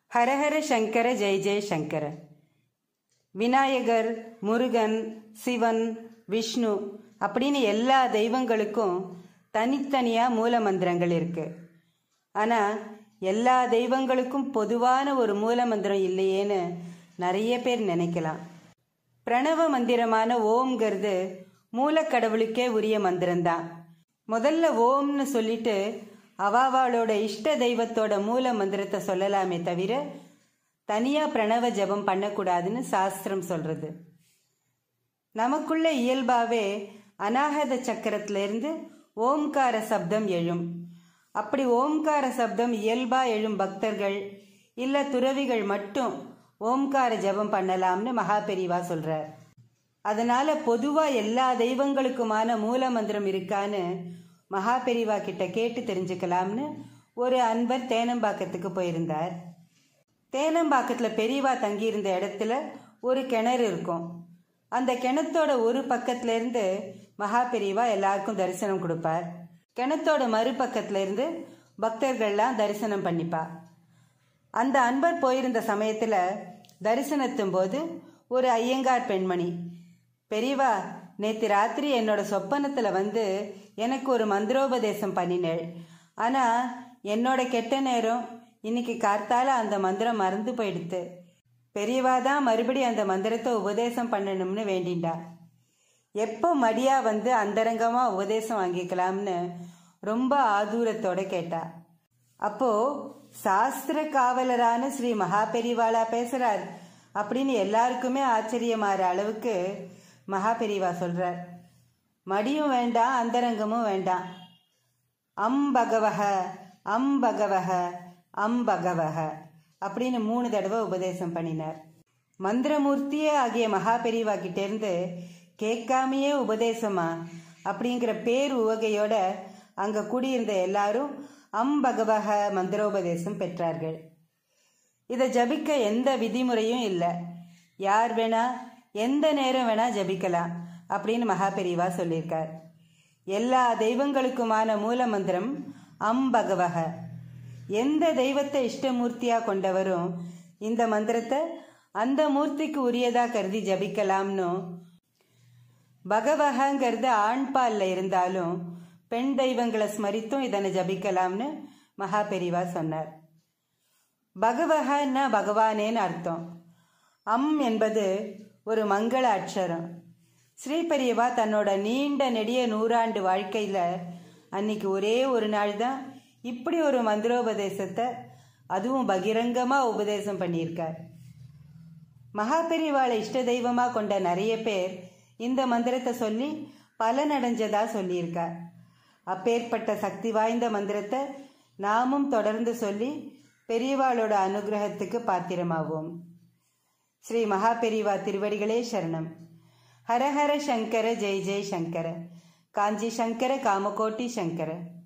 ஹரஹர சங்கர ஜெய ஜெய சங்கர. விநாயகர், முருகன், சிவன், விஷ்ணு அப்படின்னு எல்லா தெய்வங்களுக்கும் தனித்தனியாக மூல மந்திரங்கள் இருக்கு. ஆனால் எல்லா தெய்வங்களுக்கும் பொதுவான ஒரு மூல மந்திரம் இல்லையேன்னு நிறைய பேர் நினைக்கலாம். பிரணவ மந்திரமான ஓம்ங்கிறது மூலக்கடவுளுக்கே உரிய மந்திரம்தான். முதல்ல ஓம்னு சொல்லிட்டு அவாவாளோட இஷ்ட தெய்வத்தோட மூல மந்திரத்தை சொல்லலாமே தவிர தனியாக பிரணவ ஜபம் பண்ணக்கூடாதுன்னு சாஸ்திரம் சொல்றது. நமக்குள்ள இயல்பாகவே அநாகத சக்கரத்திலிருந்து ஓம்கார சப்தம் எழும். அப்படி ஓம்கார சப்தம் இயல்பா எழும் பக்தர்கள் இல்லை துறவிகள் மட்டும் ஓம்கார ஜபம் பண்ணலாம்னு மகாபெரிவா சொல்றார். அதனால பொதுவாக எல்லா தெய்வங்களுக்குமான மூல மந்திரம் இருக்கான்னு மகாபெரிவா கிட்ட கேட்டு தெரிஞ்சுக்கலாம்னு ஒரு அன்பர் தேனம்பாக்கத்துக்கு போயிருந்தார். தேனம்பாக்கத்தில் பெரியவா தங்கியிருந்த இடத்துல ஒரு கிணறு இருக்கும். அந்த கிணத்தோட ஒரு பக்கத்துல இருந்து மகாபெரிவா எல்லாருக்கும் தரிசனம் கொடுப்பார். கிணத்தோட மறுபக்கத்துல இருந்து பக்தர்கள்லாம் தரிசனம் பண்ணிப்பா. அந்த அன்பர் போயிருந்த சமயத்துல தரிசனத்தும் போது ஒரு ஐயங்கார் பெண்மணி, பெரியவா நேற்று ராத்திரி என்னோட சொப்பனத்தில் வந்து எனக்கு ஒரு மந்திரோபதேசம் பண்ணினேள். ஆனால் என்னோட கெட்ட நேரம் இன்னைக்கு கார்த்தால அந்த மந்திரம் மறந்து போயிடுத்து. பெரியவா தான் மறுபடி அந்த மந்திரத்தை உபதேசம் பண்ணணும்னு வேண்டிண்டா. எப்போ மடியா வந்து அந்தரங்கமாக உபதேசம் வாங்கிக்கலாம்னு ரொம்ப ஆதூரத்தோட கேட்டா. அப்போ சாஸ்திர காவலரான ஸ்ரீ மகாபெரிவாளா பேசுறார் அப்படின்னு எல்லாருக்குமே ஆச்சரியமாற அளவுக்கு மகாபெரிவா சொல்றார். மடியும் வேண்டாம், அந்தரங்கமும் வேண்டாம். பகவஹ பகவஹ பகவஹ அப்படின்னு 3 தடவை உபதேசம் பண்ணினார். மந்திரமூர்த்தியே ஆகிய மகாபெரிவா கிட்டேருந்து கேட்காமையே உபதேசமா அப்படிங்கிற பேர் உவகையோட அங்க கூடியிருந்த எல்லாரும் பகவஹ மந்திரோபதேசம் பெற்றார்கள். இதை ஜபிக்க எந்த விதிமுறையும் இல்லை. யார் வேணா எந்த நேரம் வேணா ஜபிக்கலாம் அப்படின்னு மகாபெரிவா சொல்லியிருக்கார். எல்லா தெய்வங்களுக்குமான மூல மந்திரம் பகவஹ. எந்த தெய்வத்தை இஷ்டமூர்த்தியா கொண்டவரும் இந்த மந்திரத்தை அந்த மூர்த்திக்கு உரியதா கருதி ஜபிக்கலாம்னு, பகவஹங்கிறது ஆண்பால்ல இருந்தாலும் பெண் தெய்வங்களை ஸ்மரித்தும் இதனை ஜபிக்கலாம்னு மகாபெரிவா சொன்னார். பகவஹன்னா பகவானேன்னு அர்த்தம். என்பது ஒரு மங்கள அட்சரம். ஸ்ரீபெரியவா தன்னோட நீண்ட நெடிய 100 ஆண்டு வாழ்க்கையில் அன்னைக்கு ஒரே ஒரு நாள் தான் இப்படி ஒரு மந்திரோபதேசத்தை அதுவும் பகிரங்கமாக உபதேசம் பண்ணியிருக்கார். மகாபெரிவாளை இஷ்ட தெய்வமாக கொண்ட நிறைய பேர் இந்த மந்திரத்தை சொல்லி பலனடைஞ்சதா சொல்லியிருக்கார். அப்பேற்பட்ட சக்தி வாய்ந்த மந்திரத்தை நாமும் தொடர்ந்து சொல்லி பெரியவாளோட அனுகிரகத்துக்கு பாத்திரமாவோம். ஸ்ரீ மகாபெரிவா திருவடிகளே சரணம். ஹரஹர சங்கர ஜெய ஜெய சங்கர. காஞ்சி சங்கர காமகோட்டி சங்கர.